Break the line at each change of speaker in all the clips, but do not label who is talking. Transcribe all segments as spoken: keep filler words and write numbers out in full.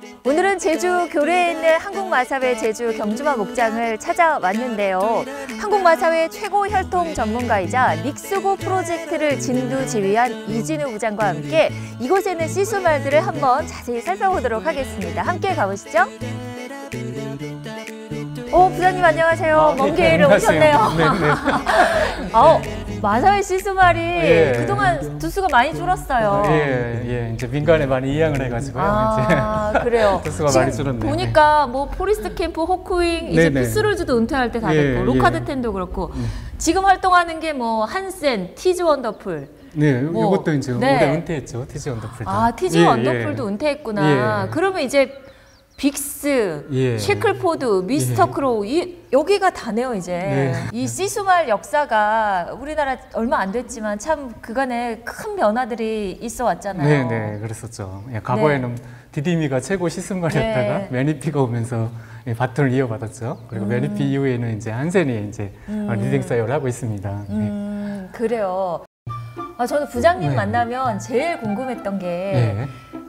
오늘은 제주 교래에 있는 한국마사회 제주 경주마 목장을 찾아왔는데요. 한국마사회 최고 혈통 전문가이자 닉스고 프로젝트를 진두지휘한 이진우 부장과 함께 이곳에 있는 씨수말들을 한번 자세히 살펴보도록 하겠습니다. 함께 가보시죠. 오, 부장님 안녕하세요.
아,
먼
네,
길을 오셨네요.
네네.
아, 마사회 씨수말이
예.
그동안 두수가 많이 줄었어요.
예, 예, 이제 민간에 많이 이양을 해가지고요.
아,
이제
그래요.
두수가 많이 줄었네요.
보니까 뭐 포리스트 캠프, 호크윙, 이제
네네.
피스롤즈도 은퇴할 때 다
예,
됐고, 로카드
예.
텐도 그렇고,
음.
지금 활동하는 게 뭐 한센, 티즈 원더풀.
네,
뭐,
이것도 이제
네.
올해 은퇴했죠. 티즈 원더풀도.
아, 티즈
예,
원더풀도
예.
은퇴했구나.
예.
그러면 이제 빅스,
예.
쉐클포드, 미스터
예.
크로우, 이, 여기가 다네요, 이제.
네.
이 씨수말 역사가 우리나라 얼마 안 됐지만 참 그간에 큰 변화들이 있어 왔잖아요.
네, 네, 그랬었죠. 예, 과거에는
네.
디디미가 최고 시스말이었다가
네.
매니피가 오면서 예, 바톤을 이어받았죠. 그리고
음.
매니피 이후에는 이제 한센이 이제
음.
리딩 사역을 하고 있습니다.
음, 그래요. 아, 저는 부장님
네.
만나면 제일 궁금했던 게
네.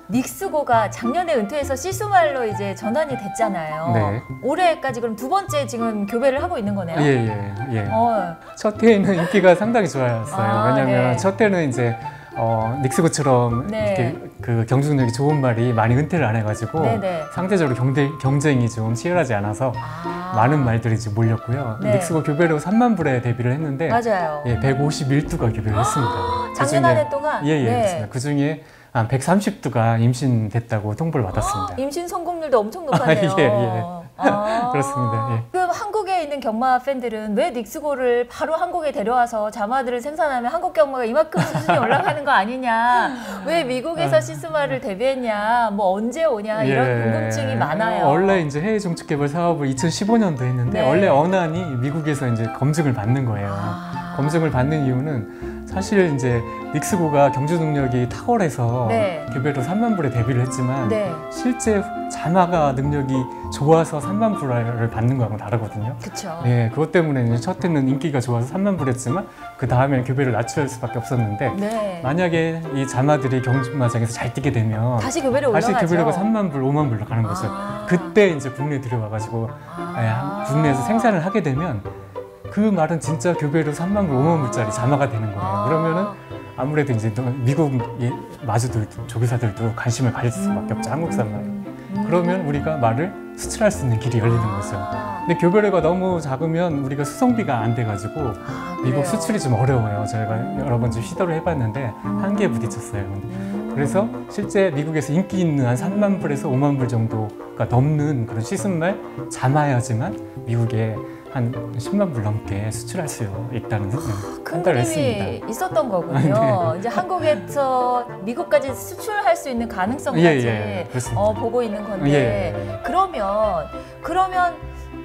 닉스고가 작년에 은퇴해서 씨수말로 이제 전환이 됐잖아요.
네.
올해까지 그럼 두 번째 지금 교배를 하고 있는 거네요.
예, 예, 예.
어,
첫 해에는 인기가 상당히 좋았어요.
아,
왜냐하면
네.
첫 해는 이제 어, 닉스고처럼
네.
이렇게 그 경쟁력이 좋은 말이 많이 은퇴를 안 해가지고
네네.
상대적으로 경대, 경쟁이 좀 치열하지 않아서
아,
많은 말들이 이제 몰렸고요.
네.
닉스고 교배로 삼만 불에 데뷔를 했는데
맞아요.
예, 백오십일 두가 교배를 했습니다.
작년 한 해 동안?
예, 예,
네.
그렇습니다. 그 중에 한 백삼십 두가 임신됐다고 통보를 받았습니다.
임신 성공률도 엄청 높았네요.
아, 예, 예.
아,
그렇습니다. 예.
그럼 한국에 있는 경마 팬들은 왜 닉스고를 바로 한국에 데려와서 자마들을 생산하면 한국 경마가 이만큼 수준이 올라가는 거 아니냐? 왜 미국에서 씨수말을 데뷔했냐? 뭐 언제 오냐? 이런
예.
궁금증이 많아요.
원래 이제 해외 종축 개발 사업을 이천십오 년도 했는데
네.
원래 언안이 미국에서 이제 검증을 받는 거예요.
아.
검증을 받는 이유는 사실 이제 닉스고가 경주 능력이 탁월해서
네.
교배로 삼만 불에 데뷔를 했지만
네.
실제 자마가 능력이 좋아서 삼만 불을 받는 거하고는 다르거든요.
그렇죠.
네, 그것 때문에 이제 첫 해는 인기가 좋아서 삼만 불이었지만 그 다음에는 교배를 낮출 수밖에 없었는데
네.
만약에 이 자마들이 경주마장에서 잘 뛰게 되면
다시 교배를 올라가죠.
다시 교배료가 삼만 불, 오만 불로 가는 거죠.
아.
그때 이제 국내에 들어와가지고
아.
예, 국내에서 생산을 하게 되면 그 말은 진짜 교배료 삼만 불, 오만 불짜리 자마가 되는 거예요.
아.
그러면은 아무래도 이제 미국 마주들, 조교사들도 관심을 가질 수밖에 없죠. 한국산 말.
음.
그러면 우리가 말을 수출할 수 있는 길이 열리는 거죠.
아.
근데 교배료가 너무 작으면 우리가 수송비가 안 돼가지고
아,
미국
그래요?
수출이 좀 어려워요. 저희가 여러 번 좀 시도를 해봤는데
음.
한계에 부딪혔어요. 근데
음.
그래서 실제 미국에서 인기 있는 한 삼만 불에서 오만 불 정도가 넘는 그런 시승말 자마야지만 미국에 한 십만 불 넘게 수출할 수 있다는
큰
판단을
그림이
했습니다.
있었던 거군요.
아, 네.
이제 한국에서 미국까지 수출할 수 있는 가능성까지
예, 예, 그렇습니다.
어, 보고 있는 건데
예.
그러면 그러면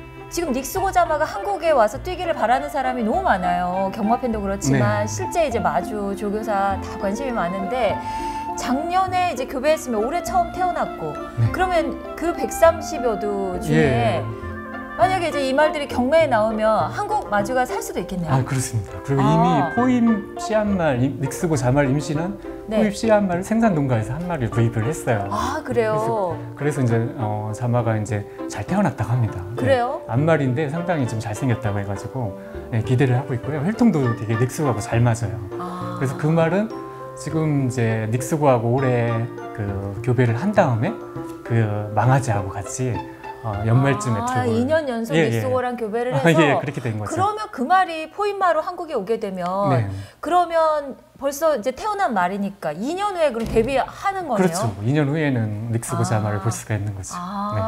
지금 닉스고 자마가 한국에 와서 뛰기를 바라는 사람이 너무 많아요. 경마 팬도 그렇지만
네.
실제 이제 마주 조교사 다 관심이 많은데 작년에 이제 교배했으면 올해 처음 태어났고
네.
그러면 그 백삼십여 두 중에
예.
만약에 이제 이 말들이 경매에 나오면 한국 마주가 살 수도 있겠네요.
아 그렇습니다. 그리고
아.
이미 포임 씨앗말, 닉스고 자말 임신한
네.
포임 씨앗말을 생산 농가에서 한 마리 구입을 했어요.
아 그래요.
그래서 이제 어, 자마가 이제 잘 태어났다고 합니다.
그래요?
네. 앞말인데 상당히 좀 잘생겼다고 해가지고 네, 기대를 하고 있고요. 혈통도 되게 닉스고하고 잘 맞아요.
아.
그래서 그 말은 지금 이제 닉스고하고 올해 그 교배를 한 다음에 그 망아지하고 같이 어, 연말쯤에
아,
들어올
이 년 연속
예, 예.
닉스고랑 교배를
아,
해서
예, 그렇게 된 거죠.
그러면 그 말이 포인마로 한국에 오게 되면
네.
그러면 벌써 이제 태어난 말이니까 이 년 후에 그럼 데뷔하는 거네요.
그렇죠. 이 년 후에는 닉스고
아.
자마를 볼 수가 있는 거죠.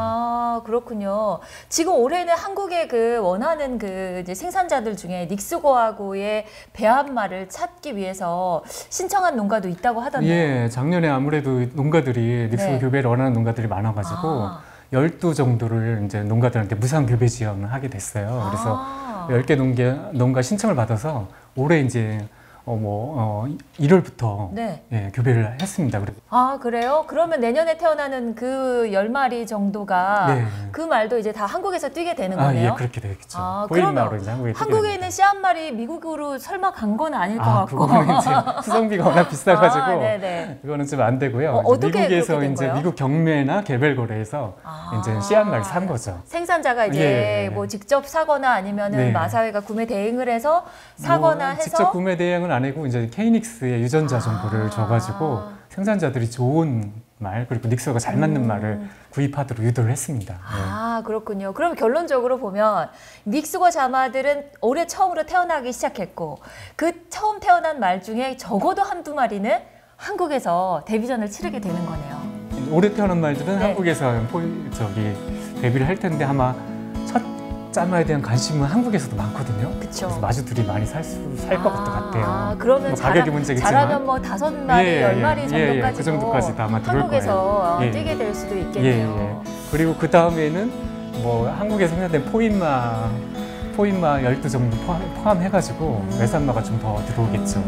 아 그렇군요. 지금 올해는 한국의 그 원하는 그 이제 생산자들 중에 닉스고하고의 배합말을 찾기 위해서 신청한 농가도 있다고 하던데요.
예, 작년에 아무래도 농가들이 닉스고
네.
교배를 원하는 농가들이 많아가지고
아.
열두 정도를 이제 농가들한테 무상 교배 지원을 하게 됐어요. 그래서
아.
열 개 농가, 농가 신청을 받아서 올해 이제 어, 뭐 어, 일월부터
네.
예, 교배를 했습니다. 그래도.
아, 그래요? 그러면 내년에 태어나는 그 열 마리 정도가
네.
그 말도 이제 다 한국에서 뛰게 되는
아,
거네요?
예, 그렇게 되겠죠.
아,
포인마로
그러면
이제 한국에
한국에 있는 씨 한 마리 미국으로 설마 간 건 아닐 것
아,
같고.
그거는 이제 수송비가 워낙 비싸가지고
아, 네네.
그거는 좀 안 되고요.
어,
이제
어떻게
미국에서
그렇게 된
이제
거예요?
미국 경매나 개별 거래에서
아.
이제 씨 한 마리 산 거죠.
생산자가 이제
예, 예.
뭐 직접 사거나 아니면은
네.
마사회가 구매 대행을 해서 사거나
뭐
해서
직접 구매 대행은 안 하고 이제 케이닉스의 유전자 정보를
아.
줘가지고 생산자들이 좋은 말 그리고 닉스가 잘 맞는
음.
말을 구입하도록 유도를 했습니다. 네.
아, 그렇군요. 그럼 결론적으로 보면 믹스거 자마들은 올해 처음으로 태어나기 시작했고 그 처음 태어난 말 중에 적어도 한두 마리는 한국에서 데뷔전을 치르게 되는 거네요.
올해 태어난 말들은
네.
한국에서 포, 저기 데뷔를 할 텐데 아마 첫 짬마에 대한 관심은 한국에서도 많거든요.
그쵸.
그래서 마주들이 많이 살 수 살 것
아,
같아요.
아, 그러면
뭐 가격이
잘하,
문제겠지만
잘하면 뭐 다섯 마리,
예,
열
예,
마리
예,
정도까지도
예, 그 정도까지 아마 들어올
한국에서
거예요. 예,
뛰게 될 수도
예,
있겠네요.
예. 그리고 그 다음에는 뭐 한국에 생산된 포인마 포인마 열두 정도 포함, 포함해가지고
음.
외산마가 좀 더 들어오겠죠.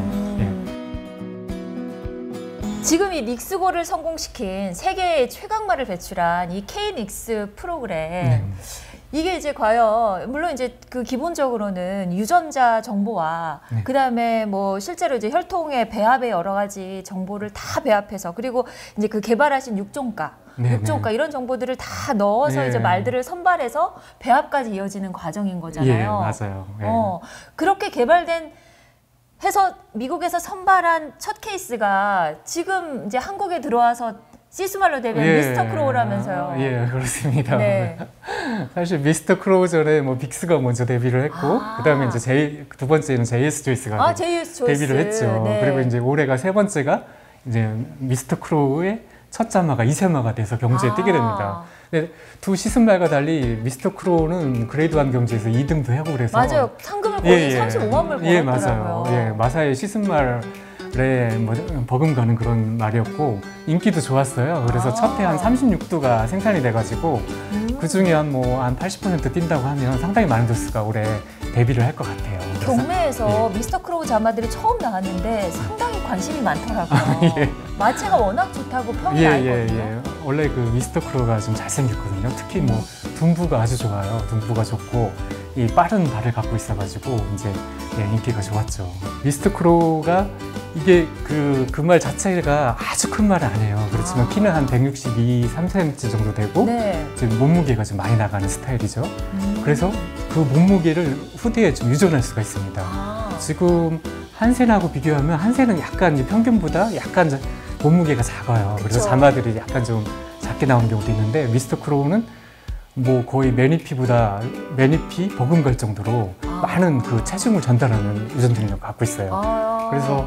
음. 지금 이 닉스고를 성공시킨 세계의 최강마를 배출한 이 K-닉스 프로그램
네.
이게 이제 과연 물론 이제 그 기본적으로는 유전자 정보와
네.
그다음에 뭐 실제로 이제 혈통의 배합의 여러 가지 정보를 다 배합해서 그리고 이제 그 개발하신 육종가
네,
육종가
네.
이런 정보들을 다 넣어서
네.
이제 말들을 선발해서 배합까지 이어지는 과정인 거잖아요.
예, 맞아요. 예.
어, 그렇게 개발된 해서 미국에서 선발한 첫 케이스가 지금 이제 한국에 들어와서 시스말로 데뷔한
예.
미스터 크로우라면서요.
예, 그렇습니다.
네.
사실 미스터 크로우 전에 뭐 빅스가 먼저 데뷔를 했고
아.
그다음에 이제 제이, 두 번째는 제이에스 조이스가
아,
데-
제이에스 조이스.
데뷔를 했죠.
네.
그리고 이제 올해가 세 번째가 이제 미스터 크로우의 첫 자마가 이세마가 돼서 경주에
아.
뛰게 됩니다. 근데 두 시즌말과 달리 미스터 크로우는 그레이드 일 경주에서 이 등도 하고 그래서
맞아요. 상금을 거의 삼십오만 불
예,
벌었더라고요.
맞아요. 예, 마사의 시즌말에 뭐 버금가는 그런 말이었고 인기도 좋았어요. 그래서
아.
첫 해 한 삼십육 두가 생산이 돼가지고
음.
그 중에 한 뭐 한 팔십 퍼센트 뛴다고 하면 상당히 많은 조수가 올해 데뷔를 할 것 같아요. 그래서-
경매에서 미스터 크로우 자마들이 처음 나왔는데 상당히 관심이 많더라고요.
예.
마체가 워낙 좋다고 평이
예,
나
예,
있거든요.
예. 원래 그 미스터 크로우가 좀 잘생겼거든요. 특히 뭐 둔부가 아주 좋아요. 둔부가 좋고 이 빠른 발을 갖고 있어가지고 이제 예, 인기가 좋았죠. 미스터 크로우가 이게 그 그 말 자체가 아주 큰 말은 아니에요. 그렇지만
아.
키는 한 백육십이, 삼 센티미터 정도 되고
네.
지금 몸무게가 좀 많이 나가는 스타일이죠.
음.
그래서 그 몸무게를 후대에 좀 유전할 수가 있습니다.
아.
지금 한센하고 비교하면 한센은 약간 이제 평균보다 약간 자- 몸무게가 작아요. 그래서
그쵸.
자마들이 약간 좀 작게 나온 경우도 있는데 미스터 크로우는 뭐 거의 매니피보다 매니피 버금갈 정도로
아.
많은 그 체중을 전달하는 유전 능력을 갖고 있어요.
아.
그래서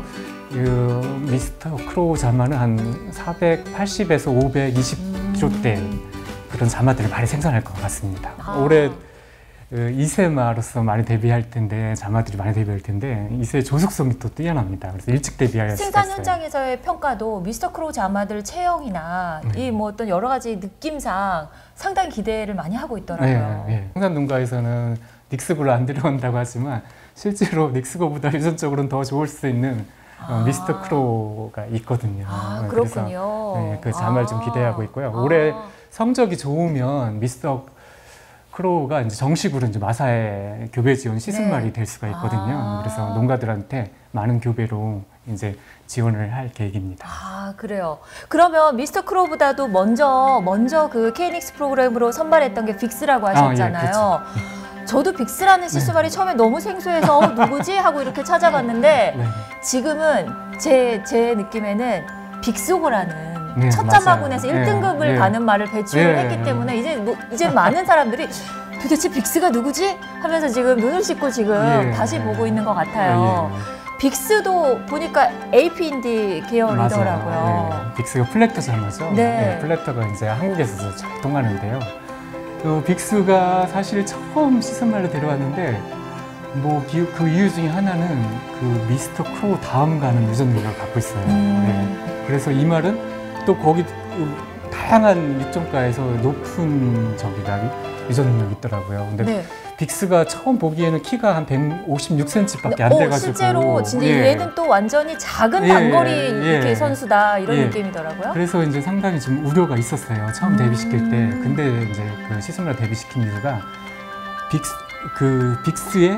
그 미스터 크로우 자마는 한 사백팔십에서 오백이십 킬로그램대 그런 자마들을 많이 생산할 것 같습니다.
아.
올해 그 이세마로서 많이 데뷔할 텐데 자마들이 많이 데뷔할 텐데 이세 조숙성이 또 뛰어납니다. 그래서 일찍 데뷔할 수가
생산
있어요.
현장에서의 평가도 미스터 크로우 자마들 체형이나
네.
이 뭐 어떤 여러 가지 느낌상 상당히 기대를 많이 하고 있더라고요.
네, 네. 생산 농가에서는 닉스고를 안 들여온다고 하지만 실제로 닉스고보다 유전적으로는 더 좋을 수 있는 어,
아.
미스터 크로우가 있거든요.
아,
네,
그렇군요.
그래서 네, 그 자마를 좀
아.
기대하고 있고요.
아.
올해 성적이 좋으면 미스터 크로우가 이제 정식으로 이제 마사의 교배 지원 시즌말이
네.
될 수가 있거든요.
아.
그래서 농가들한테 많은 교배로 이제 지원을 할 계획입니다.
아, 그래요. 그러면 미스터 크로우보다도 먼저 먼저 그 케이닉스 프로그램으로 선발했던 게 빅스라고 하셨잖아요.
예,
저도 빅스라는 시스말이 처음에 너무 생소해서 어, 누구지? 하고 이렇게 찾아봤는데
네.
지금은 제, 제 느낌에는 빅스고라는
네,
첫
맞아요.
자마군에서
네,
일 등급을
네.
가는 말을 배출을
네.
했기 때문에 이제 뭐, 이제 많은 사람들이 도대체 빅스가 누구지? 하면서 지금 눈을 씻고 지금
예.
다시 보고 있는 것 같아요.
예, 예.
빅스도 보니까 에이피인디 계열이더라고요.
맞아요. 네. 빅스가 플렉터 자마죠.
네.
플렉터가 이제 한국에서도 잘 통하는데요. 그 빅스가 사실 처음 시즌말로 데려왔는데 뭐 그 이유 중에 하나는 그 미스터 크로우 다음 가는 유전 능력을 갖고 있어요.
음.
네. 그래서 이 말은 또 거기 그 다양한 육종가에서 높은 저기가 유전 능력이 있더라고요. 근데
네.
빅스가 처음 보기에는 키가 한 백오십육 센티미터밖에 안
어,
돼가지고
실제로 진짜
예.
얘는 또 완전히 작은
예,
단거리
예.
이렇게 선수다 이런
예.
느낌이더라고요.
그래서 이제 상당히 좀 우려가 있었어요. 처음
음.
데뷔시킬 때. 근데 이제 그 시스무라 데뷔시킨 이유가 빅스 그 빅스의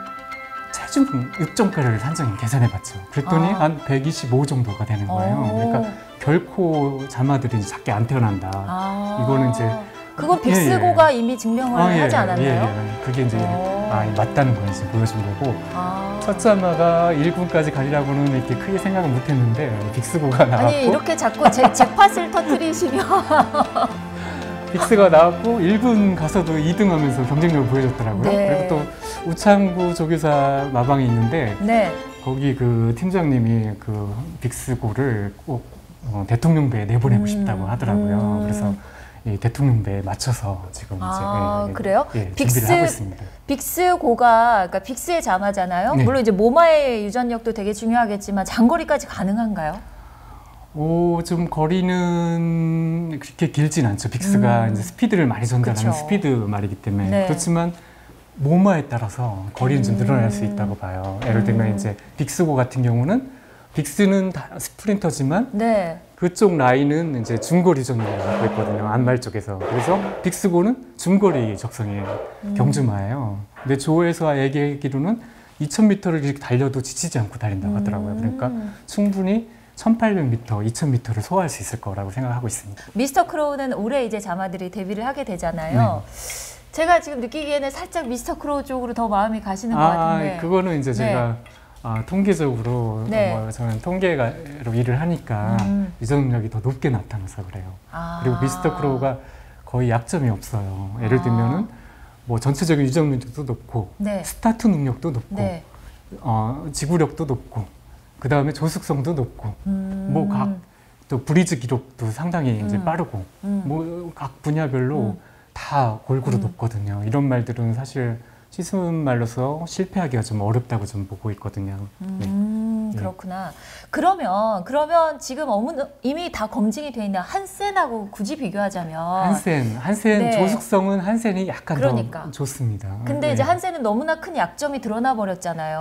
체중 육점가를 산정해 계산해봤죠. 그랬더니
아.
한 백이십오 정도가 되는 거예요.
오.
그러니까 결코 자마들이 작게 안 태어난다.
아.
이거는 이제
그건
예,
빅스고가
예.
이미 증명을
아, 예,
하지 않았나요?
예, 예. 그게 이제
오.
아, 맞다는 걸 이제 보여준 거고.
아.
첫 자마가 일 군까지 가리라고는 이렇게 크게 생각은 못했는데 빅스고가 나왔고
아니 이렇게 자꾸 제, 잭팟을 터트리시면
빅스가 나왔고 일 군 가서도 이 등 하면서 경쟁력을 보여줬더라고요.
네.
그리고 또 우창구 조교사 마방이 있는데
네.
거기 그 팀장님이 그 빅스고를 꼭 어, 대통령배에 내보내고
음,
싶다고 하더라고요.
음.
그래서 이 대통령배에 맞춰서 지금
아,
이제 예,
그래요?
예,
빅스-
준비를 하고 있습니다.
빅스고가 그러니까 빅스의 자마잖아요.
네.
물론 이제 모마의 유전력도 되게 중요하겠지만 장거리까지 가능한가요?
오, 좀 거리는 그렇게 길진 않죠. 빅스가
음.
이제 스피드를 많이 전달하는
그쵸.
스피드 말이기 때문에
네.
그렇지만 모마에 따라서 거리는 좀 늘어날 수
음.
있다고 봐요. 예를 들면
음.
이제 빅스고 같은 경우는 빅스는 다 스프린터지만
네.
그쪽 라인은 이제 중거리 전용을 갖고 있거든요. 안말 쪽에서. 그래서 빅스고는 중거리 적성의
음.
경주마예요. 근데 조에서 얘기하기로는 이천 미터를 이렇게 달려도 지치지 않고 달린다고 하더라고요. 그러니까
음.
충분히 천팔백 미터, 이천 미터를 소화할 수 있을 거라고 생각하고 있습니다.
미스터 크로우는 올해 이제 자마들이 데뷔를 하게 되잖아요. 제가 지금 느끼기에는 살짝 미스터 크로우 쪽으로 더 마음이 가시는 것
아,
같은데.
그거는 이제 제가 아, 통계적으로
네.
뭐 저는 통계로 일을 하니까
음.
유전 능력이 더 높게 나타나서 그래요.
아.
그리고 미스터 크로우가 거의 약점이 없어요. 예를
아.
들면은 뭐 전체적인 유전 능력도 높고
네.
스타트 능력도 높고
네.
어, 지구력도 높고 그 다음에 조숙성도 높고
음.
뭐 각 또 브리즈 기록도 상당히 이제
음.
빠르고
음.
뭐 각 분야별로
음.
다 골고루
음.
높거든요. 이런 말들은 사실 시스문 말로서 실패하기가 좀 어렵다고 좀 보고 있거든요. 네.
음,
네.
그렇구나. 그러면 그러면 지금 어머니 이미 다 검증이 돼 있는 한센하고 굳이 비교하자면
한센, 한센
네.
조숙성은 한센이 약간
그러니까.
더 좋습니다.
근데
네.
이제 한센은 너무나 큰 약점이 드러나 버렸잖아요.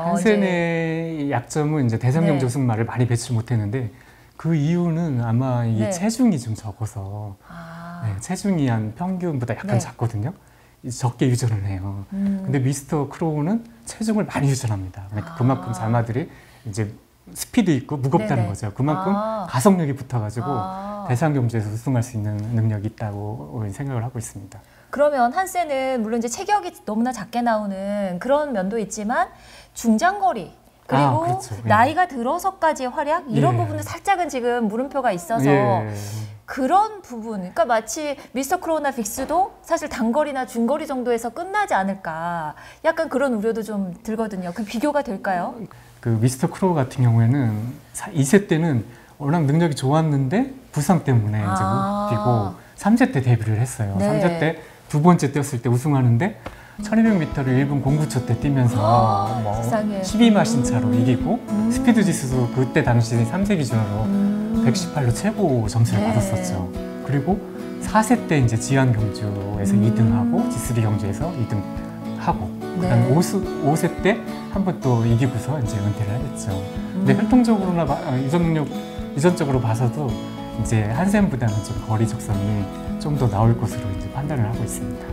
한센의 약점은 이제 대상경
네.
조숙말을 많이 배출 못했는데 그 이유는 아마 이
네.
체중이 좀 적어서
아.
네, 체중이 한 평균보다 약간
네.
작거든요. 적게 유전을 해요.
음.
근데 미스터 크로우는 체중을 많이 유전합니다. 그러니까
아.
그만큼 자마들이 이제 스피드 있고 무겁다는
네네.
거죠. 그만큼
아.
가속력이 붙어가지고
아.
대상 경주에서 우승할 수 있는 능력이 있다고 생각을 하고 있습니다.
그러면 한센은 물론 이제 체격이 너무나 작게 나오는 그런 면도 있지만 중장거리 그리고
아, 그렇죠. 예.
나이가 들어서까지의 활약 이런
예.
부분은 살짝은 지금 물음표가 있어서
예.
그런 부분, 그러니까 마치 미스터 크로우나 빅스도 사실 단거리나 중거리 정도에서 끝나지 않을까 약간 그런 우려도 좀 들거든요. 그 비교가 될까요?
그 미스터 크로우 같은 경우에는 이 세 때는 워낙 능력이 좋았는데 부상 때문에 이제
아.
못 뛰고 삼 세 때 데뷔를 했어요.
네.
삼 세 때 두 번째 뛰었을 때 우승하는데 천이백 미터를 일 분 공구 초 때 뛰면서 뭐
세상에.
십이 마신 차로 이기고
음.
스피드 지수도 그때 당시 삼 세 기준으로
음.
백십팔로 최고 점수를
네.
받았었죠. 그리고 사 세 때 이제 지안 경주에서
음.
이 등하고 지 쓰리 경주에서 이 등 하고
네.
그다음에 오 세 때 한 번 또 이기고서 이제 은퇴를 했죠. 근데
음.
활동적으로나 봐- 아, 유전 능력 유전적으로 봐서도 이제 한센보다는 좀 거리 적성이 좀 더 나올 것으로 이제 판단을 하고 있습니다.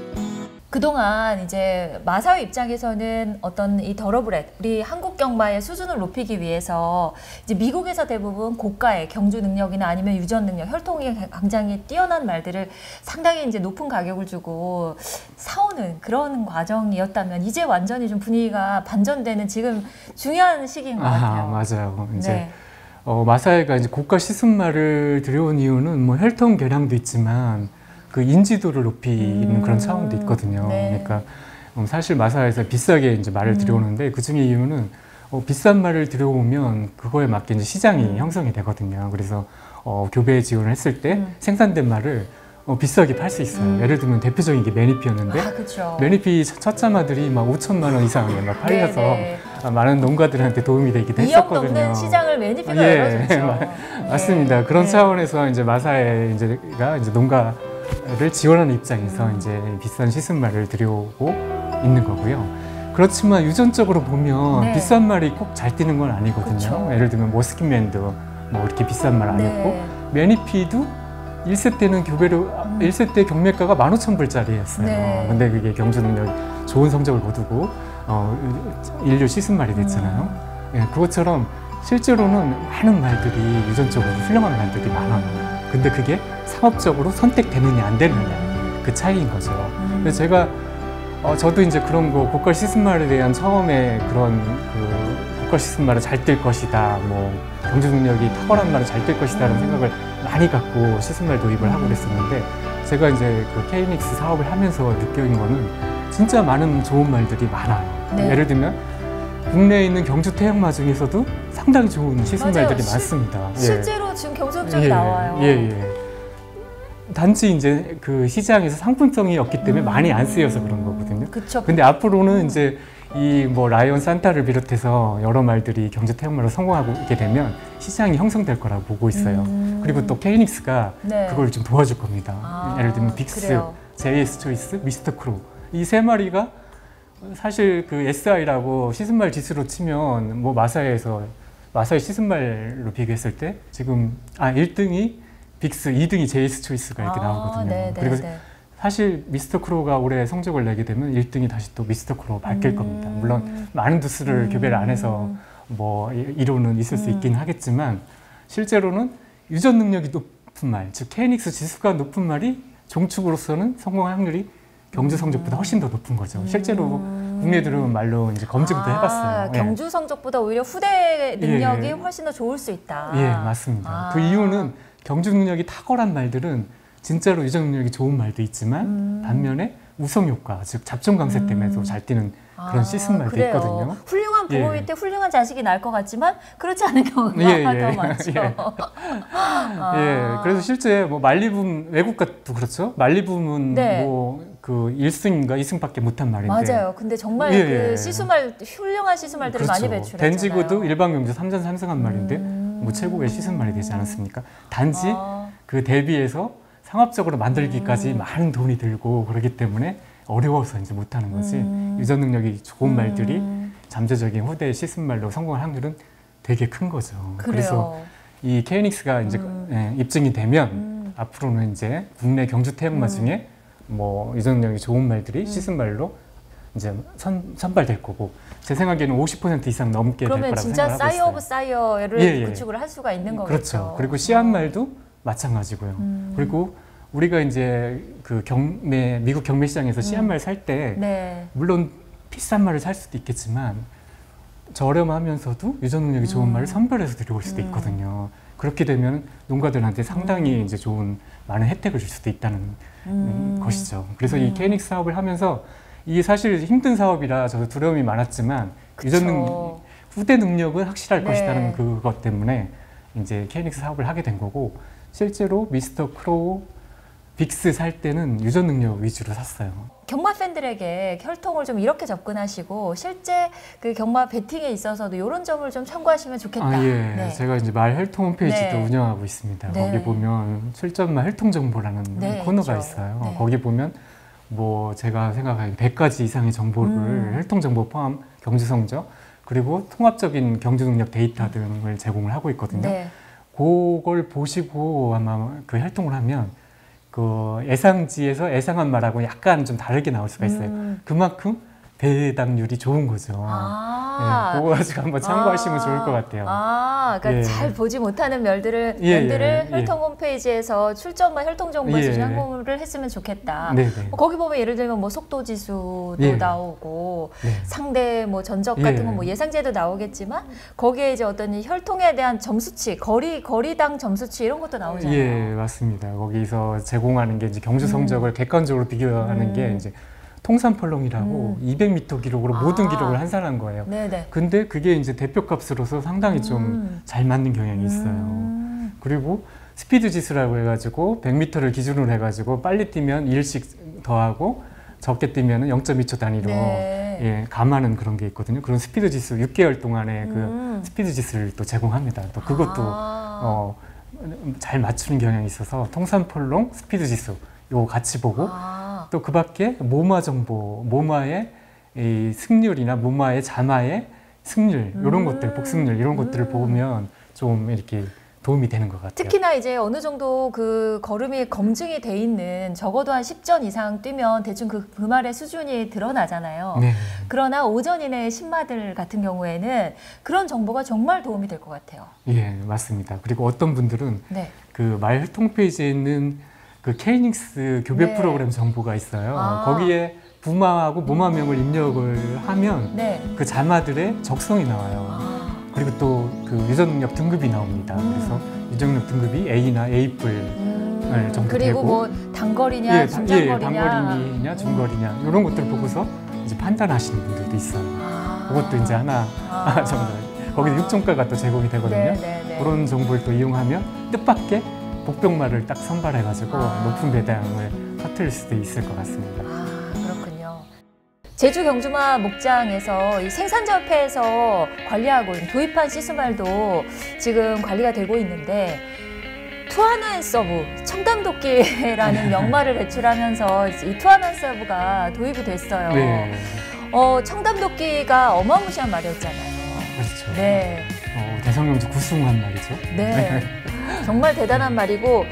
그동안 이제 마사오 입장에서는 어떤 이 더러브렛 우리 한국 경마의 수준을 높이기 위해서 이제 미국에서 대부분 고가의 경주 능력이나 아니면 유전 능력, 혈통이 굉장히 뛰어난 말들을 상당히 이제 높은 가격을 주고 사오는 그런 과정이었다면 이제 완전히 좀 분위기가 반전되는 지금 중요한 시기인 것
아,
같아요.
맞아요. 이제
네.
어, 마사이가 이제 고가 시승말을 들여온 이유는 뭐 혈통 개량도 있지만 그 인지도를 높이는
음,
그런 차원도 있거든요.
네.
그러니까 음, 사실 마사에서 비싸게 이제 말을
음.
들여오는데 그 중에 이유는 어, 비싼 말을 들여오면 그거에 맞게 이제 시장이
음.
형성이 되거든요. 그래서 어, 교배 지원을 했을 때
음.
생산된 말을 어, 비싸게 팔 수 있어요.
음.
예를 들면 대표적인 게 매니피였는데
아, 그렇죠.
매니피 첫 자마들이 막 오천만 원 이상에 막 팔려서
네,
아, 많은 농가들한테 도움이 되기도
네. 이억
했었거든요.
넘는 시장을 매니피가
예,
열어줬죠.
마-
네.
맞습니다. 그런
네.
차원에서 이제 마사에 이제가 이제 농가를 지원하는 입장에서
음.
이제 비싼 시승말을 들여오고 있는 거고요. 그렇지만 유전적으로 보면
네.
비싼 말이 꼭 잘 뛰는 건 아니거든요.
그쵸.
예를 들면 머스킷맨도 뭐 이렇게 비싼 말 아니었고
네.
매니피도 일 세 때는 교배로
음.
일 세 때 경매가가 만 오천 불짜리였어요.
네.
근데 그게 경주 능력이 좋은 성적을 거두고 어, 인류 시즌말이 됐잖아요.
음.
예, 그것처럼 실제로는 많은 말들이 유전적으로 훌륭한 말들이 많아요. 근데 그게 상업적으로 선택되느냐 안 되느냐 그 차이인 거죠.
음.
그래서 제가 어, 저도 이제 그런 거 고가 시즌말에 대한 처음에 그런 그 고가 시즌말은 잘 뛸 것이다, 뭐 경주 능력이 탁월한 말은 잘 뛸 것이다라는
음.
생각을 많이 갖고 시즌말 도입을 하고 그랬었는데 제가 이제 그 케이닉스 사업을 하면서 느낀 거는 진짜 많은 좋은 말들이 많아요.
네.
예를 들면 국내에 있는 경주 태양마 중에서도 상당히 좋은 시즌말들이
맞아요. 시-
많습니다. 예.
실제로 지금 경쟁력이
예,
나와요.
예, 예. 단지 이제 그 시장에서 상품성이 없기 때문에
음.
많이 안 쓰여서 그런 거거든요.
그쵸.
근데 앞으로는 이제 이 뭐 라이온 산타를 비롯해서 여러 말들이 경주 태양마로 성공하게 되면 시장이 형성될 거라고 보고 있어요.
음.
그리고 또 케이닉스가
네.
그걸 좀 도와줄 겁니다.
아,
예를 들면 빅스,
그래요.
제이에스 초이스, 미스터 크로 이 세 마리가 사실 그 에스아이라고 시즌말 지수로 치면 뭐 마사에서 마사의 시즌말로 비교했을 때 지금 아 일 등이 빅스, 이 등이 제이에스 초이스가 이렇게
아,
나오거든요.
네, 네,
그리고
네.
사실 미스터 크로가 올해 성적을 내게 되면 일 등이 다시 또 미스터 크로 바뀔
음.
겁니다. 물론 많은 두수를
음.
교배를 안 해서 뭐 이- 이론은 있을 수
음.
있긴 하겠지만 실제로는 유전 능력이 높은 말, 즉 케이닉스 지수가 높은 말이 종축으로서는 성공 확률이 경주 성적보다 훨씬 더 높은 거죠. 실제로
음.
국내 들어온 말로 이제 검증도
아,
해봤어요. 예.
경주 성적보다 오히려 후대 능력이
예.
훨씬 더 좋을 수 있다.
예, 맞습니다.
아.
그 이유는 경주 능력이 탁월한 말들은 진짜로 유전 능력이 좋은 말도 있지만
음.
반면에 우성 효과, 즉 잡종 강세 때문에도
음.
잘 뛰는 그런 시즌 말도
그래요.
있거든요.
훌륭한 부모
예.
밑에 훌륭한 자식이 날 것 같지만 그렇지 않은 경우가
예,
더
예.
많죠.
예.
아.
예, 그래서 실제 뭐 말리붐 외국가도 그렇죠. 말리붐은
네.
뭐 그 일 승인가 이 승밖에 못한 말인데.
맞아요. 근데 정말
예,
그
예.
시수말 훌륭한 시수말들을 많이 배출했잖아요.
덴지구도 일반 경주 삼 전 삼 승한 말인데
음.
뭐 최고의 시즌 말이 되지 않았습니까? 단지
아.
그 대비해서 상업적으로 만들기까지
음.
많은 돈이 들고 그러기 때문에 어려워서 이제 못하는 거지.
음.
유전 능력이 좋은 말들이
음.
잠재적인 후대 시즌 말로 성공할 확률은 되게 큰 거죠.
그래요.
그래서 이 케이닉스가 이제
음.
예, 입증이 되면
음.
앞으로는 이제 국내 경주 태양마
음.
중에 뭐 유전 능력이 좋은 말들이
음.
시즌 말로 이제 선, 선발될 거고 제 생각에는 오십 퍼센트 이상 넘게 될
그러면
거라고
진짜
생각하고
사이어 오브
있어요.
사이어를
예, 예.
구축을 할 수가 있는 거겠죠.
그렇죠. 그리고 씨앗 말도 마찬가지고요.
음.
그리고 우리가 이제 그 경매 미국 경매 시장에서 씨앗
음.
말 살 때
네.
물론 비싼 말을 살 수도 있겠지만 저렴하면서도 유전 능력이 좋은
음.
말을 선별해서 들여올 수도
음.
있거든요. 그렇게 되면 농가들한테 상당히
음.
이제 좋은 많은 혜택을 줄 수도 있다는
음.
것이죠. 그래서
음.
이 케이닉스 사업을 하면서 이게 사실 힘든 사업이라 저도 두려움이 많았지만 유전 능
그쵸.
후대 능력은 확실할
네.
것이라는 그것 때문에 이제 케이닉스 사업을 하게 된 거고 실제로 미스터 크로우, 빅스 살 때는 유전 능력 위주로 샀어요.
경마 팬들에게 혈통을 좀 이렇게 접근하시고 실제 그 경마 배팅에 있어서도 이런 점을 좀 참고하시면 좋겠다.
아, 예.
네.
제가 이제 말 혈통 홈페이지도
네.
운영하고 있습니다.
네.
거기 보면 출전말 혈통 정보라는
네,
코너가
있죠.
있어요.
네.
거기 보면 뭐 제가 생각하기에 백 가지 이상의 정보를
음.
혈통 정보 포함 경주 성적 그리고 통합적인 경주 능력 데이터 등을 제공을 하고 있거든요.
네.
그걸 보시고 아마 그 혈통을 하면 그 예상지에서 예상한 말하고 약간 좀 다르게 나올 수가 있어요.
음.
그만큼 배당률이 좋은 거죠.
아.
예, 그거 가지고 한번 참고하시면
아.
좋을 것 같아요.
아, 그러니까
예.
잘 보지 못하는 멸들을
예,
면들을
예, 예.
혈통 홈페이지에서 출전만 혈통 정보에서
예.
좀 항공을 했으면 좋겠다.
네네.
뭐 거기 보면 예를 들면 뭐 속도 지수도
예.
나오고
네.
상대 뭐 전적
예.
같은 건 뭐 예상제도 나오겠지만 거기에 이제 어떤 이 혈통에 대한 점수치, 거리 거리당 점수치 이런 것도 나오잖아요.
예, 맞습니다. 거기서 제공하는 게 이제 경주 성적을 객관적으로 비교하는
음.
게 이제 통산펄렁이라고
음.
이백 미터 기록으로
아.
모든 기록을 환산한 거예요.
네네.
근데 그게 이제 대표값으로서 상당히 좀
음.
잘 맞는 경향이 있어요.
음.
그리고 스피드 지수라고 해가지고 백 미터를 기준으로 해가지고 빨리 뛰면 일씩 더하고 적게 뛰면 영 점 이 초 단위로
네.
예, 감하는 그런 게 있거든요. 그런 스피드 지수 육 개월 동안의
음.
그 스피드 지수를 또 제공합니다. 또 그것도
아.
어, 잘 맞추는 경향이 있어서 통산펄롱 스피드 지수 요거 같이 보고
아.
또 그 밖에 모마 정보, 모마의 이 승률이나 모마의 자마의 승률 이런
음.
것들, 복승률 이런 것들을
음.
보면 좀 이렇게 도움이 되는 것 같아요.
특히나 이제 어느 정도 그 걸음이 검증이 돼 있는 적어도 한 십 전 이상 뛰면 대충 그, 그 말의 수준이 드러나잖아요.
네.
그러나 오전 이내 신마들 같은 경우에는 그런 정보가 정말 도움이 될 것 같아요.
예, 맞습니다. 그리고 어떤 분들은
네.
그 말 홈페이지에 있는 그 케이닉스 교배
네.
프로그램 정보가 있어요.
아.
거기에 부마하고 모마명을 입력을 하면
네.
그 자마들의 적성이 나와요.
아.
그리고 또 그 유전능력 등급이 나옵니다.
음.
그래서 유전능력 등급이 A나 A 뿔
음.
정도
그리고
되고,
뭐 단거리냐,
예,
중장거리냐,
예, 단거리냐, 중거리냐 이런 것들 을 보고서 이제 판단하시는 분들도 있어요.
아.
그것도 이제 하나
아.
정도. 거기서 육종가가 또 제공이 되거든요.
네, 네, 네.
그런 정보를 또 이용하면 뜻밖의 복병말을 딱 선발해가지고
아.
높은 배당을 터뜨릴 수도 있을 것 같습니다.
아, 그렇군요. 제주 경주마 목장에서 이 생산자협회에서 관리하고 있는 도입한 시스말도 지금 관리가 되고 있는데 투하나 앤 서브, 청담도끼라는 명말을 배출하면서 이 투하나 앤 서브가 도입이 됐어요.
네,
어, 청담도끼가 어마무시한 말이었잖아요.
그렇죠.
네,
어, 대성경주 구승한 말이죠.
네, 정말 대단한 말이고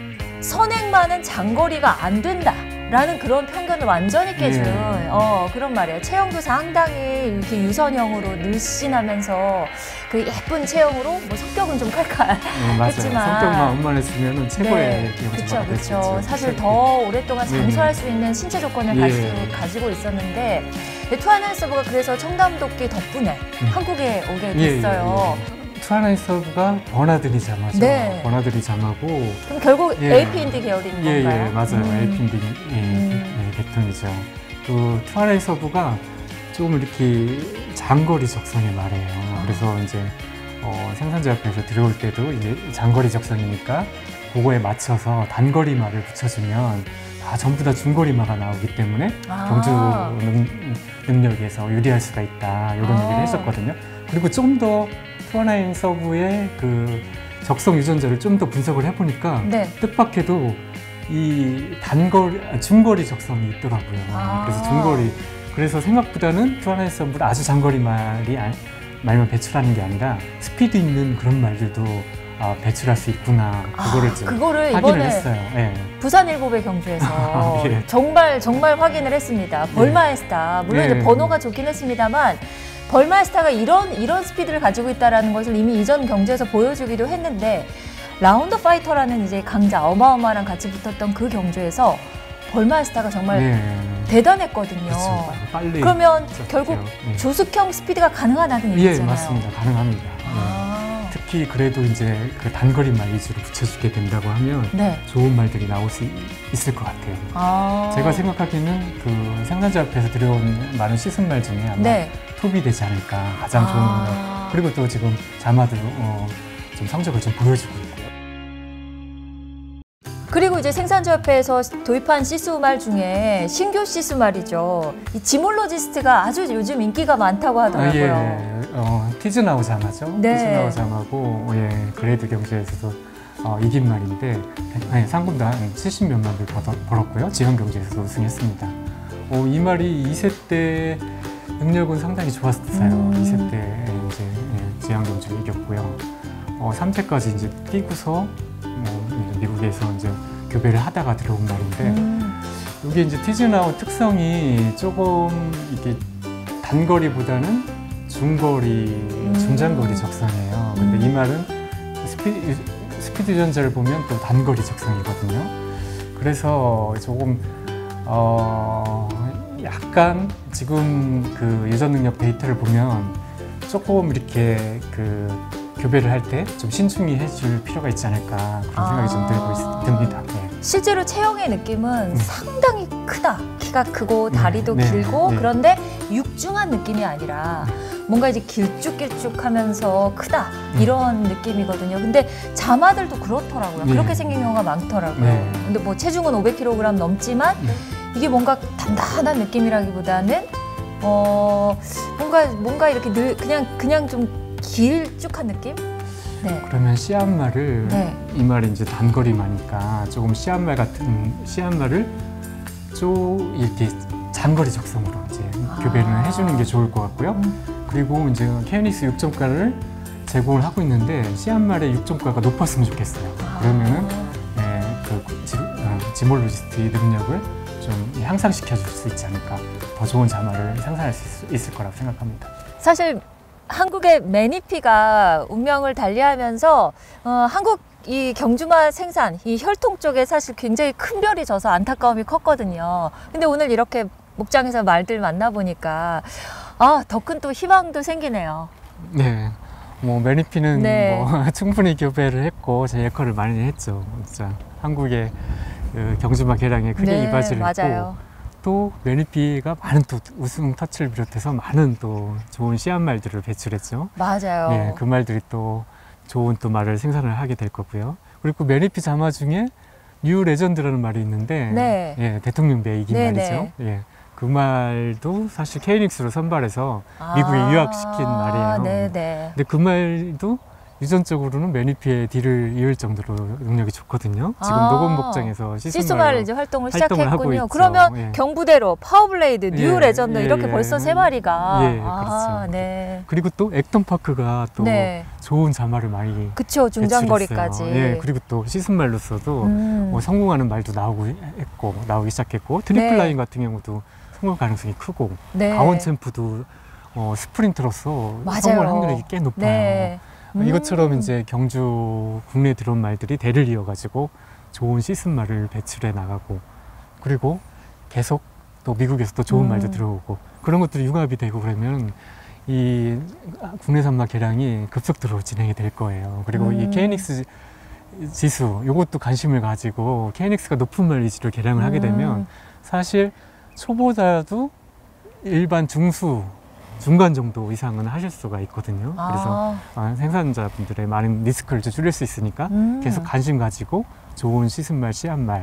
선행만은 장거리가 안 된다라는 그런 편견을 완전히 깨준
네.
어, 그런 말이에요. 체형도 상당히 이렇게 유선형으로 늘씬하면서 그 예쁜 체형으로 뭐 성격은 좀 칼칼.
네, 맞아요.
했지만-
성격만 원만했으면 최고의
그렇죠,
경주마가 될 수 있죠.
그렇죠. 사실 더 오랫동안
네.
장수할 수 있는 신체 조건을
예.
가지고, 가지고 있었는데 투하나 서브가 그래서 청담도끼 덕분에
음.
한국에 오게
예, 예,
됐어요.
예. 투하나이 서브가 버나들이 자마죠.
네.
버나들이 자마고
그럼 결국
예.
에이피인디 계열인
예,
건가요?
예, 맞아요.
음.
에이핀딩 예,
음.
예, 계통이죠. 그 투하나이 서브가 좀 이렇게 장거리 적성에 말해요.
아.
그래서 이제 어, 생산자협회에서 들어올 때도 이제 장거리 적성이니까 그거에 맞춰서 단거리 말을 붙여주면 다 전부 다 중거리마가 나오기 때문에
아.
경주 능, 능력에서 유리할 수가 있다 이런
아.
얘기를 했었거든요. 그리고 좀 더 투어나인 서브의 그 적성 유전자를 좀 더 분석을 해보니까
네.
뜻밖에도 이 단거리, 아, 중거리 적성이 있더라고요.
아.
그래서 중거리, 그래서 생각보다는 투어나인 서브를 아주 장거리 말이 아, 말만 배출하는 게 아니라 스피드 있는 그런 말들도 아, 배출할 수 있구나. 그거를
아,
좀
그거를
확인을
이번에
했어요. 예.
부산 일곱의 경주에서
예.
정말 정말 확인을 했습니다. 벌마에스타 물론
예.
이제 번호가 좋긴 했습니다만 벌마에스타가 이런 이런 스피드를 가지고 있다라는 것을 이미 이전 경주에서 보여주기도 했는데 라운더 파이터라는 이제 강자 어마어마랑 같이 붙었던 그 경주에서 벌마에스타가 정말
네.
대단했거든요.
그렇죠. 빨리.
그러면
쳤죠.
결국
예.
조숙형 스피드가 가능하다는
예,
얘기잖아요.
맞습니다. 가능합니다. 예.
아,
특히 그래도 이제 그 단거리 말 위주로 붙여주게 된다고 하면
네.
좋은 말들이 나올 수 있을 것 같아요.
아,
제가 생각하기에는 그 생산자 앞에서 들어온 많은 시즌 말 중에 아마
네.
톱이 되지 않을까 가장 좋은 말.
아.
그리고 또 지금 자마도 어, 좀 성적을 좀 보여주고 있고요.
그리고 이제 생산자협회에서 도입한 시스말 중에 신규 시스말이죠. 이 지몰로지스트가 아주 요즘 인기가 많다고 하더라고요.
아, 예, 어, 티즈나우 자마죠.
네.
티즈나우 자마고 예, 그레이드 경주에서도 어, 이긴 말인데 네, 상금도 한 칠십몇만 불 벌었고요. 지방 경주에서도 우승했습니다. 어, 이 말이 이 세 때 능력은 상당히 좋았어요.
음.
이 세 때 이제 예, 지방 경주를 이겼고요. 어, 삼 세까지 이제 뛰고서 뭐, 이제 미국에서 이제 교배를 하다가 들어온 말인데
음.
이게 이제 티즈나우 특성이 조금 이게 단거리보다는 중거리, 중장거리 적성이에요. 근데
음.
이 말은 스피드, 스피드 유전자를 보면 또 단거리 적성이거든요. 그래서 조금 어 약간 지금 그 유전 능력 데이터를 보면 조금 이렇게 그 교배를 할 때 좀 신중히 해줄 필요가 있지 않을까 그런 생각이 좀 들고 있, 듭니다. 네.
실제로 체형의 느낌은
음.
상당히 크다. 키가 크고 다리도
네, 네,
길고
네.
그런데 육중한 느낌이 아니라 뭔가 이제 길쭉길쭉하면서 크다 이런 느낌이거든요. 근데 자마들도 그렇더라고요.
네.
그렇게 생긴 경우가 많더라고요.
네.
근데 뭐 체중은 오백 킬로그램 넘지만
네.
이게 뭔가 단단한 느낌이라기보다는 어 뭔가 뭔가 이렇게 늘 그냥 그냥 좀 길쭉한 느낌? 네.
그러면 씨앗말을
네.
이 말이 이제 단거리마니까 조금 씨앗말 같은 씨앗말을 좀 이렇게 장거리 적성으로 이제 교배를
아.
해주는 게 좋을 것 같고요.
음.
그리고 이제 케이오닉스 육 점가를 제공을 하고 있는데 씨앗말의 육 점가가 높았으면 좋겠어요. 그러면은 예, 그 지, 어, 지몰로지스트의 능력을 좀 향상시켜 줄 수 있지 않을까. 더 좋은 자마를 생산할 수 있, 있을 거라고 생각합니다.
사실 한국의 매니피가 운명을 달리하면서 어, 한국 이 경주마 생산, 이 혈통 쪽에 사실 굉장히 큰 별이 져서 안타까움이 컸거든요. 근데 오늘 이렇게 목장에서 말들 만나보니까 아, 더 큰 또 희망도 생기네요.
네. 뭐 매니피는
네.
뭐 충분히 교배를 했고 제 역할을 많이 했죠. 진짜 한국의 그 경주마 개량에 크게
네,
이바지를
맞아요.
했고 또 매니피가 많은 또 우승 터치를 비롯해서 많은 또 좋은 씨앗말들을 배출했죠.
맞아요.
네, 그 말들이 또 좋은 또 말을 생산을 하게 될 거고요. 그리고 매니피 자마 중에 뉴 레전드라는 말이 있는데
네.
예, 대통령 배 이긴
네,
말이죠.
네.
예, 그 말도 사실 케이오닉스로 선발해서
아,
미국에 유학시킨 말이에요.
네네.
근데 그 말도 유전적으로는 매니피의 뒤를 이을 정도로 능력이 좋거든요. 지금
아,
녹음 목장에서
시스말
시스말로
이제 활동을
활동을 하고
시작했군요.
있죠.
그러면
예.
경부대로, 파워블레이드, 뉴
예,
레전드
예,
이렇게
예.
벌써 세 마리가.
예,
아,
그렇죠.
네.
그리고 또 액턴 파크가 또
네.
좋은 자마를 많이
그쵸, 중장거리까지.
배출했어요. 예, 그리고 또 시즌말로서도
음.
뭐 성공하는 말도 나오고 했고 나오기 시작했고 트리플
네.
라인 같은 경우도 성공 가능성이 크고
네.
강원 챔프도 어, 스프린터로서
맞아요.
성공 확률이 꽤 높아요.
네. 음.
이것처럼 이제 경주 국내에 들어온 말들이 대를 이어가지고 좋은 시즌말을 배출해 나가고 그리고 계속 또 미국에서 또 좋은
음.
말도 들어오고 그런 것들이 융합이 되고 그러면 이 국내산마 개량이 급속도로 진행이 될 거예요. 그리고
음.
이 케이오닉스 지수 이것도 관심을 가지고 케이오닉스가 높은 말 위주로 개량을 하게 되면
음.
사실 초보자도 일반 중수 중간 정도 이상은 하실 수가 있거든요. 그래서
아.
생산자분들의 많은 리스크를 좀 줄일 수 있으니까
음.
계속 관심 가지고 좋은 시즌말, 씨앗말을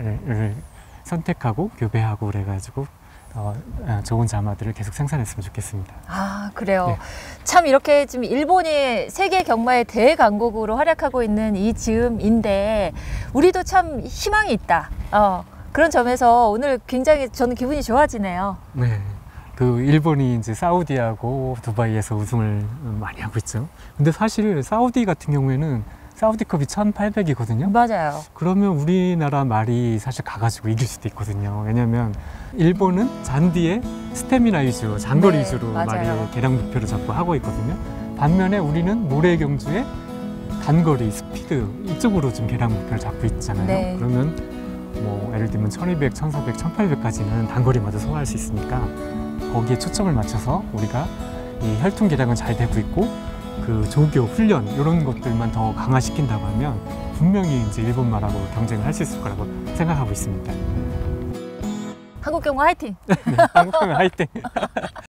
선택하고 교배하고 그래가지고 어, 좋은 자마들을 계속 생산했으면 좋겠습니다.
아, 그래요.
네.
참 이렇게 지금 일본이 세계 경마의 대강국으로 활약하고 있는 이 즈음인데 우리도 참 희망이 있다. 어, 그런 점에서 오늘 굉장히 저는 기분이 좋아지네요.
네. 그 일본이 이제 사우디하고 두바이에서 우승을 많이 하고 있죠. 근데 사실 사우디 같은 경우에는 사우디컵이 천팔백이거든요.
맞아요.
그러면 우리나라 말이 사실 가가지고 이길 수도 있거든요. 왜냐면 일본은 잔디에 스태미나 위주, 장거리
네,
위주로
맞아요.
말이 개량 목표를 잡고 하고 있거든요. 반면에 우리는 모래 경주에 단거리, 스피드 이쪽으로 좀 개량 목표를 잡고 있잖아요.
네.
그러면 뭐 예를 들면 천이백, 천사백, 천팔백까지는 단거리마다 소화할 수 있으니까 거기에 초점을 맞춰서 우리가 이 혈통 개량은 잘 되고 있고 그 조교, 훈련 이런 것들만 더 강화시킨다고 하면 분명히 이제 일본 말하고 경쟁을 할 수 있을 거라고 생각하고 있습니다.
한국 경마 화이팅!
네, 한국은 화이팅!